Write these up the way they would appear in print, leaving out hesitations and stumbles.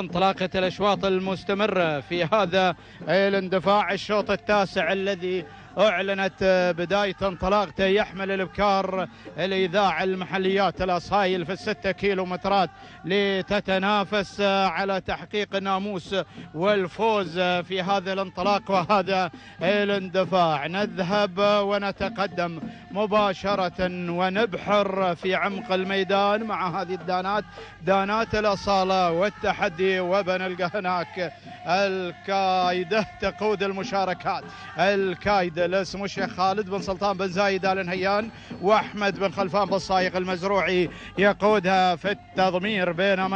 انطلاقة الأشواط المستمرة في هذا الاندفاع. الشوط التاسع الذي أعلنت بداية انطلاقته يحمل الإبكار الإذاعة المحليات الأصايل في ال6 كيلومترات لتتنافس على تحقيق الناموس والفوز في هذا الانطلاق وهذا الاندفاع. نذهب ونتقدم مباشرة ونبحر في عمق الميدان مع هذه الدانات، دانات الأصالة والتحدي، وبنلقى هناك الكايدة تقود المشاركات. الكايدة لاسمه الشيخ خالد بن سلطان بن زايد آل نهيان وأحمد بن خلفان بن صايغ المزروعي يقودها في التضمير، بينما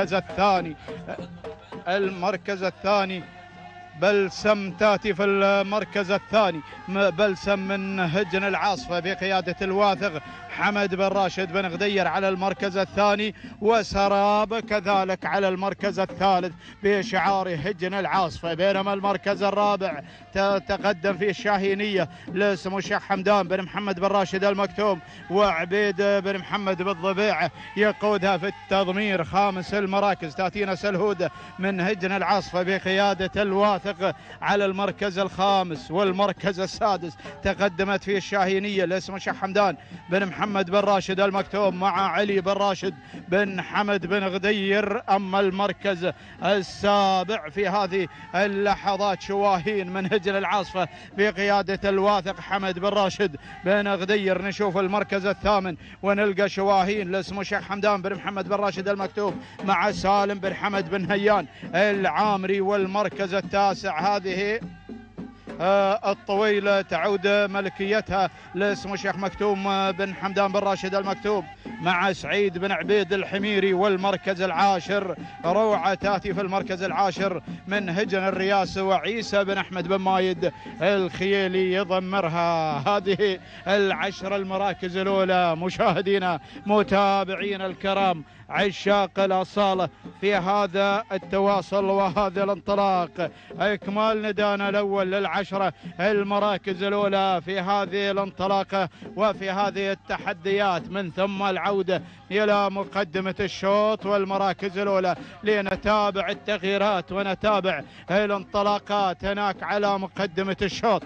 المركز الثاني بلسم تاتي في المركز الثاني. بلسم من هجن العاصفة بقيادة الواثق حمد بن راشد بن غدير على المركز الثاني، وسراب كذلك على المركز الثالث بشعار هجن العاصفة. بينما المركز الرابع تقدم فيه الشاهينية لاسمه الشيخ حمدان بن محمد بن راشد المكتوم وعبيد بن محمد بالضبيعة يقودها في التضمير. خامس المراكز تاتينا سلهودة من هجن العاصفة بقيادة الواثق على المركز الخامس، والمركز السادس تقدمت فيه الشاهينية لاسمه الشيخ حمدان بن محمد بن راشد المكتوم مع علي بن راشد بن حمد بن غدير. أما المركز السابع في هذه اللحظات شواهين من هجن العاصفة بقيادة الواثق حمد بن راشد بن غدير. نشوف المركز الثامن ونلقى شواهين لاسمه الشيخ حمدان بن محمد بن راشد المكتوم مع سالم بن حمد بن هيان العامري. والمركز التاسع هذه الطويلة تعود ملكيتها لاسمه الشيخ مكتوم بن حمدان بن راشد المكتوم مع سعيد بن عبيد الحميري. والمركز العاشر روعة تاتي في المركز العاشر من هجن الرياسة وعيسى بن أحمد بن مايد الخيالي يضمرها. هذه العشر المراكز الأولى مشاهدينا متابعين الكرام عشاق الأصالة في هذا التواصل وهذا الانطلاق. إكمال ندانا الأول للعشرة المراكز الأولى في هذه الانطلاقة وفي هذه التحديات، من ثم العودة إلى مقدمة الشوط والمراكز الأولى لنتابع التغييرات ونتابع الانطلاقات هناك على مقدمة الشوط.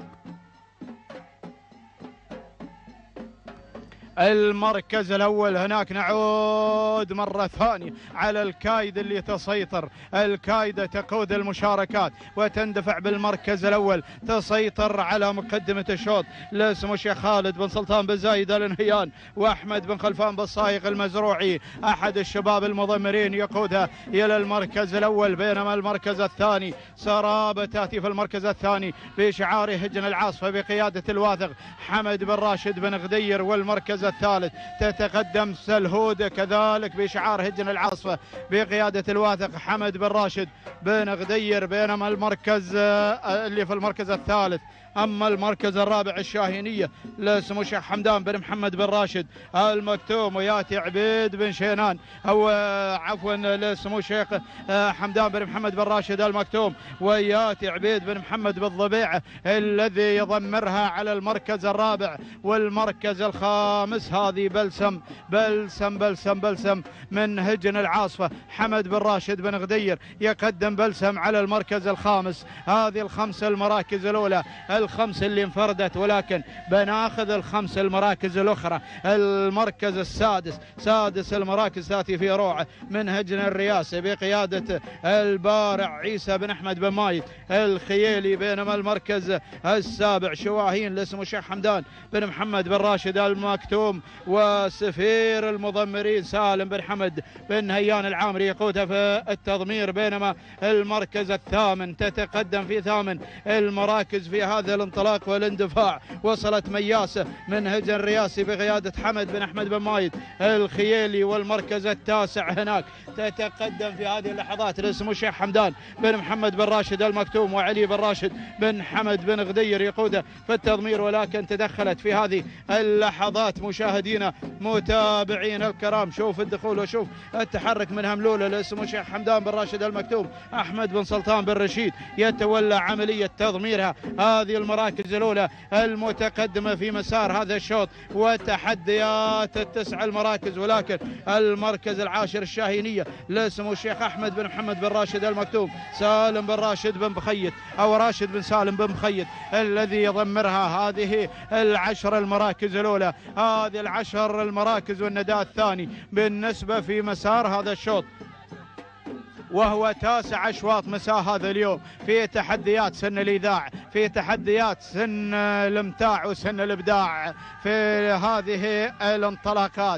المركز الأول هناك نعود مرة ثانية على الكايد اللي تسيطر. الكايدة تقود المشاركات وتندفع بالمركز الأول، تسيطر على مقدمة الشوط لاسمه الشيخ خالد بن سلطان بن زايد آل نهيان وأحمد بن خلفان بن صايغ المزروعي أحد الشباب المضمرين يقودها إلى المركز الأول. بينما المركز الثاني سراب تأتي في المركز الثاني بشعار هجن العاصفة بقيادة الواثق حمد بن راشد بن غدير. والمركز الثالث تتقدم سلهود كذلك بشعار هجن العاصفة بقيادة الواثق حمد بن راشد بن غدير. بينما المركز اللي في المركز الثالث، أما المركز الرابع الشاهينية لاسمه الشيخ حمدان بن محمد بن راشد المكتوم وياتي عبيد بن شينان أو عفوا لاسمه الشيخ حمدان بن محمد بن راشد المكتوم وياتي عبيد بن محمد بالضبيعة الذي يضمرها على المركز الرابع. والمركز الخامس هذه بلسم من هجن العاصفة حمد بن راشد بن غدير يقدم بلسم على المركز الخامس. هذه الخمس المراكز الأولى، الخمس اللي انفردت، ولكن بناخذ الخمس المراكز الأخرى. المركز السادس، سادس المراكز تأتي في روعة من هجن الرياسة بقيادة البارع عيسى بن أحمد بن مايد الخيالي. بينما المركز السابع شواهين لاسمه الشيخ حمدان بن محمد بن راشد المكتوم وسفير المضمرين سالم بن حمد بن هيان العامري يقودها في التضمير. بينما المركز الثامن تتقدم في ثامن المراكز في هذا الانطلاق والاندفاع وصلت مياسة من هجن الرياسي بقيادة حمد بن أحمد بن مايد الخيالي. والمركز التاسع هناك تتقدم في هذه اللحظات لاسمه الشيخ حمدان بن محمد بن راشد المكتوم وعلي بن راشد بن حمد بن غدير يقودها في التضمير. ولكن تدخلت في هذه اللحظات مشاهدينا متابعينا الكرام. شوف الدخول وشوف التحرك من هملولة لاسمه الشيخ حمدان بن راشد المكتوم. أحمد بن سلطان بن رشيد يتولى عملية تضميرها. هذه المراكز الأولى المتقدمة في مسار هذا الشوط وتحديات التسع المراكز، ولكن المركز العاشر الشاهينية لاسمه الشيخ أحمد بن محمد بن راشد المكتوم. سالم بن راشد بن بخيت أو راشد بن سالم بن بخيت الذي يضمرها. هذه العشر المراكز الأولى، هذه العشر المراكز والنداء الثاني بالنسبة في مسار هذا الشوط، وهو 9 أشواط مساء هذا اليوم في تحديات سن الإذاعة، في تحديات سن الامتاع وسن الإبداع في هذه الانطلاقات.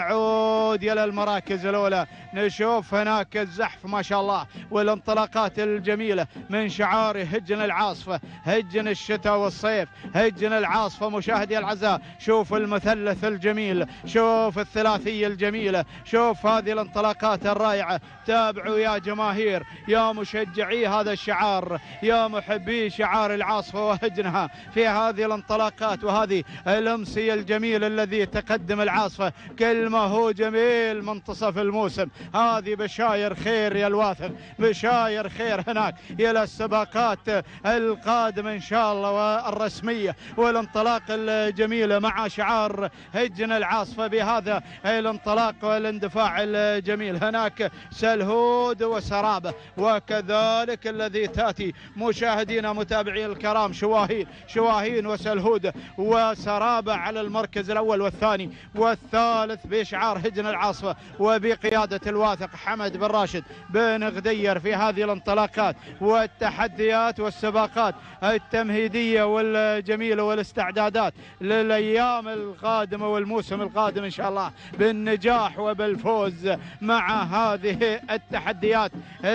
نعود إلى المراكز الأولى، نشوف هناك الزحف ما شاء الله والانطلاقات الجميلة من شعار هجن العاصفة، هجن الشتاء والصيف، هجن العاصفة. مشاهدي الأعزاء شوف المثلث الجميل، شوف الثلاثية الجميلة، شوف هذه الانطلاقات الرائعة. تابعوا يا جماهير، يا مشجعي هذا الشعار، يا محبي شعار العاصفة وهجنها في هذه الانطلاقات وهذه الأمسية الجميل الذي تقدم العاصفة. كل ما هو جميل منتصف الموسم، هذه بشاير خير يا الواثق، بشاير خير هناك إلى السباقات القادمة إن شاء الله والرسمية والانطلاق الجميلة مع شعار هجن العاصفة بهذا الانطلاق والاندفاع الجميل. هناك سلهود وسرابة، وكذلك الذي تأتي مشاهدينا متابعي الكرام شواهين وسلهود وسرابة على المركز الأول والثاني والثالث بشعار هجن العاصفة وبقيادة الواثق حمد بن راشد بن غدير في هذه الانطلاقات والتحديات والسباقات التمهيدية والجميلة والاستعدادات للأيام القادمة والموسم القادم إن شاء الله بالنجاح وبالفوز مع هذه التحديات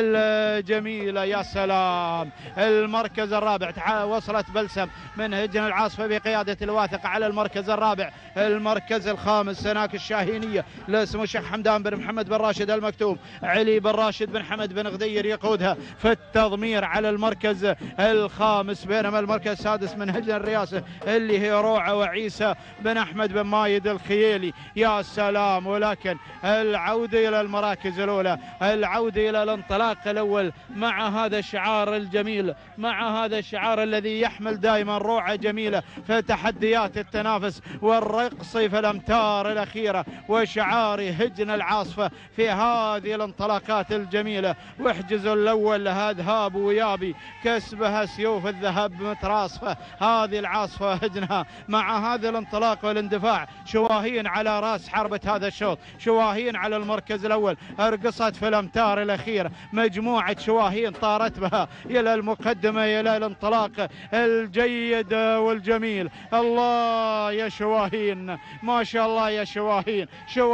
الجميلة. يا سلام، المركز الرابع وصلت بلسم من هجن العاصفة بقيادة الواثق على المركز الرابع. المركز الخامس هناك الشاهينية لاسمه الشيخ حمدان بن محمد بن راشد المكتوم. علي بن راشد بن حمد بن غدير يقودها في التضمير على المركز الخامس، بينما المركز السادس من هجن الرئاسة اللي هي روعة وعيسى بن أحمد بن مايد الخيالي. يا سلام، ولكن العودة إلى المراكز الأولى، العودة إلى الانطلاق الأول مع هذا الشعار الجميل، مع هذا الشعار الذي يحمل دائما روعة جميلة في تحديات التنافس والرقص في الأمتار الأخيرة، وشعار هجن العاصفة في هذه الانطلاقات الجميلة. واحجزوا الأول لها ذهاب ويابي، كسبها سيوف الذهب متراصفة. هذه العاصفة هجنها مع هذا الانطلاق والاندفاع. شواهين على رأس حربة هذا الشوط، شواهين على المركز الأول، ارقصت في الأمتار الأخيرة. مجموعة شواهين طارت بها إلى المقدمة إلى الانطلاق الجيد والجميل. الله يا شواهين، ما شاء الله يا شواهين،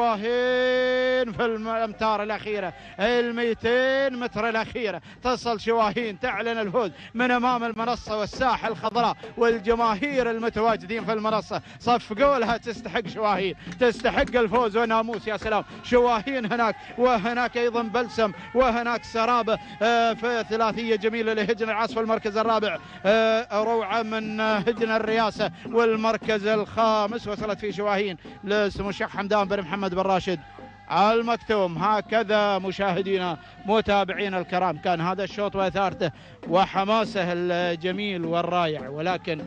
شواهين في الأمتار الأخيرة 200 متر الأخيرة تصل شواهين تعلن الفوز من أمام المنصة والساحة الخضراء والجماهير المتواجدين في المنصة. صفقوا لها، تستحق شواهين، تستحق الفوز وناموس. يا سلام، شواهين هناك، وهناك أيضا بلسم، وهناك سرابة في ثلاثية جميلة لهجن العاصفة. المركز الرابع روعة من هجن الرئاسة، والمركز الخامس وصلت فيه شواهين لاسمه الشيخ حمدان بن محمد بن راشد المكتوم. هكذا مشاهدينا متابعينا الكرام كان هذا الشوط وإثارته وحماسه الجميل والرائع، ولكن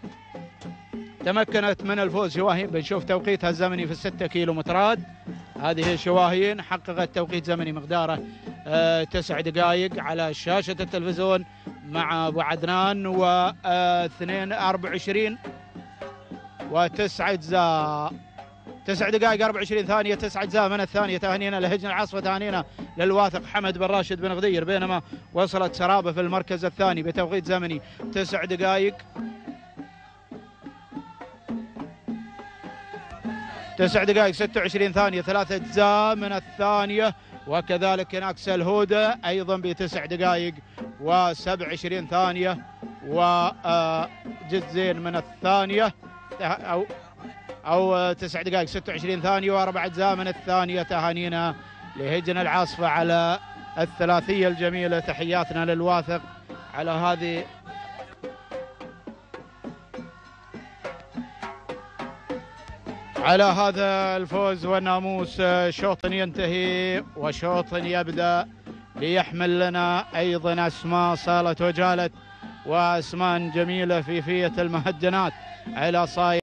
تمكنت من الفوز شواهين. بنشوف توقيتها الزمني في 6 كيلومترات. هذه شواهين حققت توقيت زمني مقداره 9 دقائق على شاشة التلفزيون مع أبو عدنان، و24 و9 أجزاء، 9 دقائق 24 ثانية 9 أجزاء من الثانية. تهنينا لهجن العاصفة، تهنينا للواثق حمد بن راشد بن غدير. بينما وصلت سرابة في المركز الثاني بتوقيت زمني 9 دقائق 26 ثانية 3 أجزاء من الثانية. وكذلك هناك سلهودة أيضا ب9 دقائق و27 ثانية وجزئين من الثانية، أو 9 دقائق 26 ثانية و4 أجزاء من الثانية. تهانينا لهجن العاصفة على الثلاثية الجميلة، تحياتنا للواثق على هذه على هذا الفوز والناموس. شوط ينتهي وشوط يبدأ ليحمل لنا أيضا أسماء صالت وجالت وأسماء جميلة في فية المهجنات على صايد